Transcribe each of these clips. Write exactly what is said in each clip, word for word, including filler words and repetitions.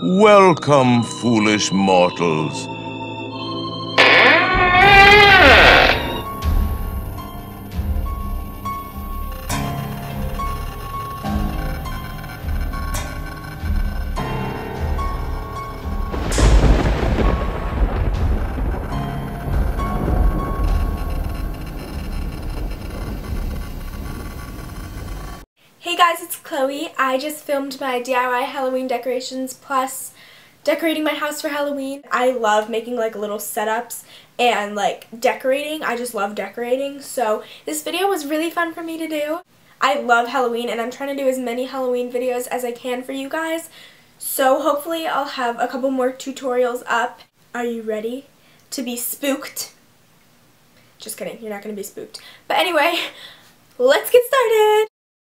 Welcome, foolish mortals. Hey guys, it's Chloe. I just filmed my D I Y Halloween decorations plus decorating my house for Halloween. I love making like little setups and like decorating. I just love decorating. So this video was really fun for me to do. I love Halloween and I'm trying to do as many Halloween videos as I can for you guys. So hopefully I'll have a couple more tutorials up. Are you ready to be spooked? Just kidding, you're not going to be spooked. But anyway, let's get started.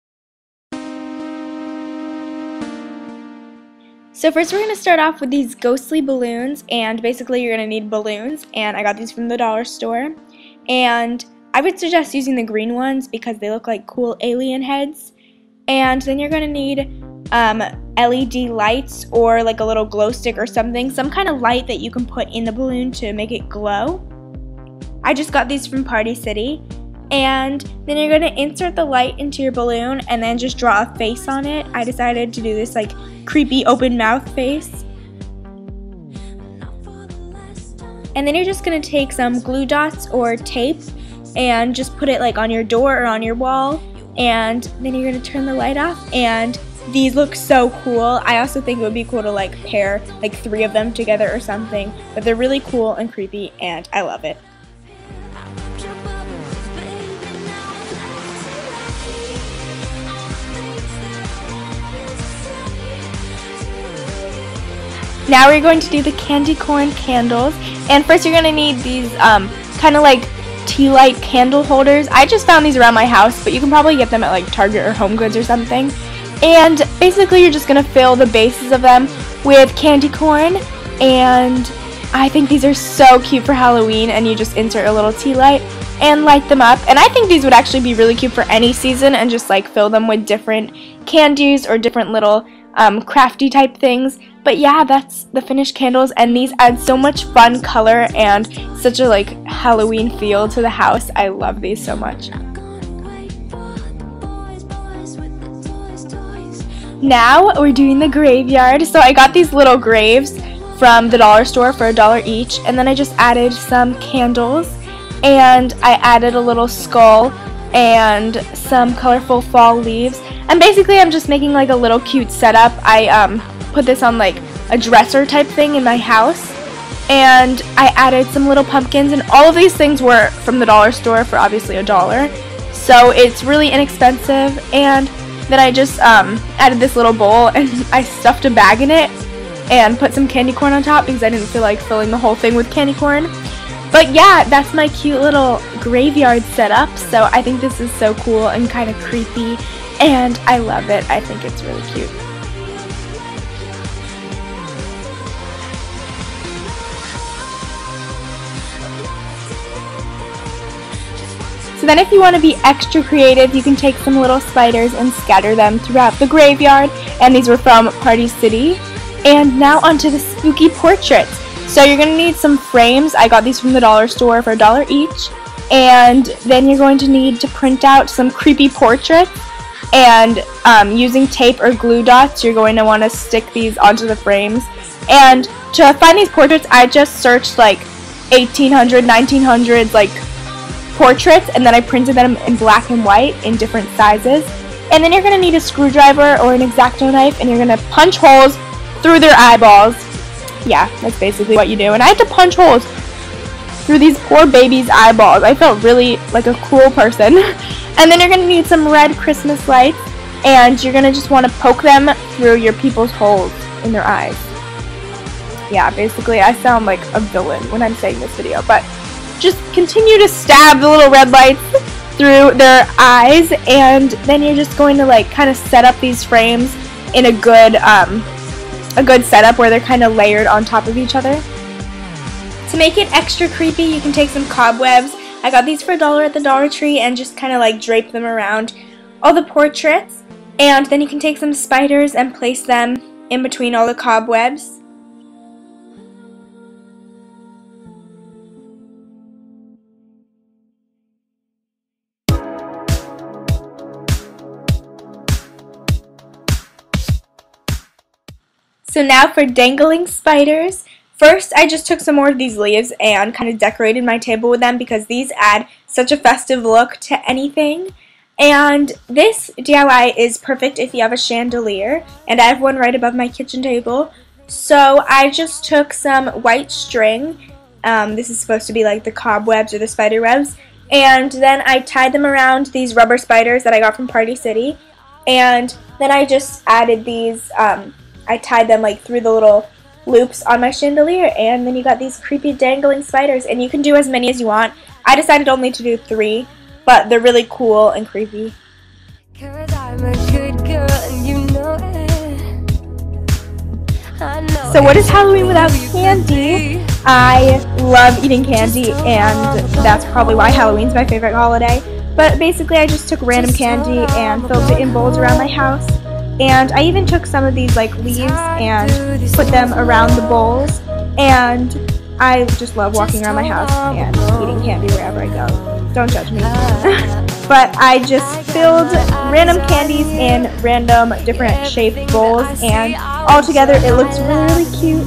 So first we're going to start off with these ghostly balloons, and basically you're going to need balloons, and I got these from the dollar store. And I would suggest using the green ones because they look like cool alien heads. And then you're going to need um, L E D lights or like a little glow stick or something, some kind of light that you can put in the balloon to make it glow. I just got these from Party City. And then you're going to insert the light into your balloon and then just draw a face on it. I decided to do this like creepy open mouth face. And then you're just going to take some glue dots or tape and just put it like on your door or on your wall. And then you're going to turn the light off, and these look so cool. I also think it would be cool to like pair like three of them together or something. But they're really cool and creepy and I love it. Now we're going to do the candy corn candles, and first you're going to need these um, kind of like tea light candle holders. I just found these around my house, but you can probably get them at like Target or Home Goods or something. And basically you're just going to fill the bases of them with candy corn, and I think these are so cute for Halloween, and you just insert a little tea light and light them up. And I think these would actually be really cute for any season, and just like fill them with different candies or different little um, crafty type things. But yeah, that's the finished candles, and these add so much fun color and such a like Halloween feel to the house. I love these so much. Now we're doing the graveyard. So I got these little graves from the dollar store for a dollar each, and then I just added some candles, and I added a little skull and some colorful fall leaves. And basically I'm just making like a little cute setup. I um put this on like a dresser type thing in my house, and I added some little pumpkins, and all of these things were from the dollar store for obviously a dollar, so it's really inexpensive. And then I just um, added this little bowl, and I stuffed a bag in it and put some candy corn on top because I didn't feel like filling the whole thing with candy corn. But yeah, that's my cute little graveyard setup. So I think this is so cool and kind of creepy, and I love it. I think it's really cute. So then if you want to be extra creative, you can take some little spiders and scatter them throughout the graveyard. And these were from Party City. And now onto the spooky portraits. So you're going to need some frames. I got these from the dollar store for a dollar each. And then you're going to need to print out some creepy portraits. And um, using tape or glue dots, you're going to want to stick these onto the frames. And to find these portraits, I just searched like eighteen hundred, nineteen hundreds, like portraits, and then I printed them in black and white in different sizes. And then you're going to need a screwdriver or an X-Acto knife, and you're going to punch holes through their eyeballs. Yeah, that's basically what you do. And I had to punch holes through these poor babies' eyeballs. I felt really like a cool person. And then you're going to need some red Christmas lights, and you're going to just want to poke them through your people's holes in their eyes. Yeah, basically I sound like a villain when I'm saying this video, but just continue to stab the little red lights through their eyes, and then you're just going to like kind of set up these frames in a good um, a good setup where they're kind of layered on top of each other. To make it extra creepy, you can take some cobwebs. I got these for a dollar at the Dollar Tree, and just kind of like drape them around all the portraits. And then you can take some spiders and place them in between all the cobwebs. So now for dangling spiders. First, I just took some more of these leaves and kind of decorated my table with them because these add such a festive look to anything. And this D I Y is perfect if you have a chandelier, and I have one right above my kitchen table. So I just took some white string. Um, this is supposed to be like the cobwebs or the spider webs. And then I tied them around these rubber spiders that I got from Party City. And then I just added these, um, I tied them like through the little loops on my chandelier, and then you got these creepy dangling spiders, and you can do as many as you want. I decided only to do three, but they're really cool and creepy. So what is Halloween without candy? I love eating candy, and that's probably why Halloween's my favorite holiday. But basically I just took random candy and filled it in bowls around my house. And I even took some of these like leaves and put them around the bowls, and I just love walking around my house and eating candy wherever I go. Don't judge me. But I just filled random candies in random different shaped bowls, and all together it looks really, really cute.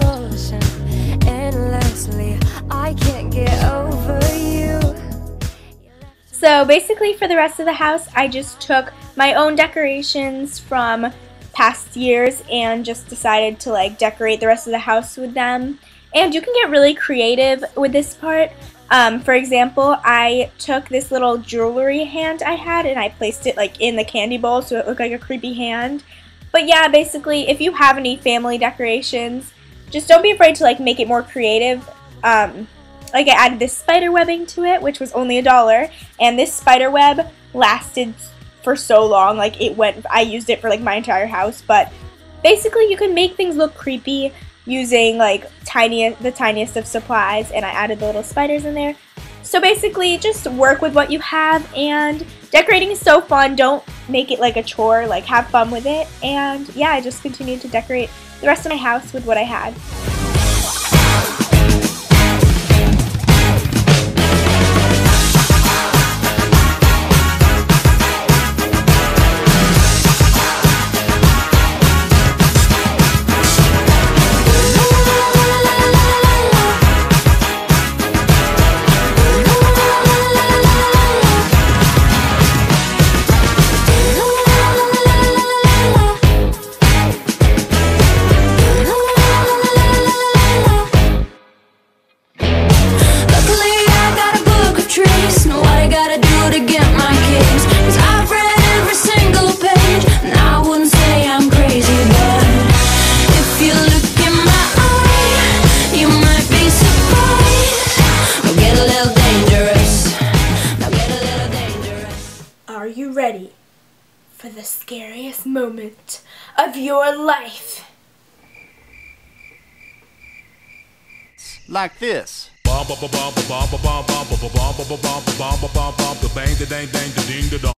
So basically for the rest of the house, I just took my own decorations from past years and just decided to like decorate the rest of the house with them. And you can get really creative with this part. Um, for example, I took this little jewelry hand I had and I placed it like in the candy bowl so it looked like a creepy hand. But yeah, basically if you have any family decorations, just don't be afraid to like make it more creative. Um, Like I added this spider webbing to it, which was only a dollar, and this spider web lasted for so long. Like it went, I used it for like my entire house. But basically, you can make things look creepy using like tiny, the tiniest of supplies, and I added the little spiders in there. So basically, just work with what you have, and decorating is so fun. Don't make it like a chore. Like have fun with it, and yeah, I just continued to decorate the rest of my house with what I had. Are you ready for the scariest moment of your life? Like this.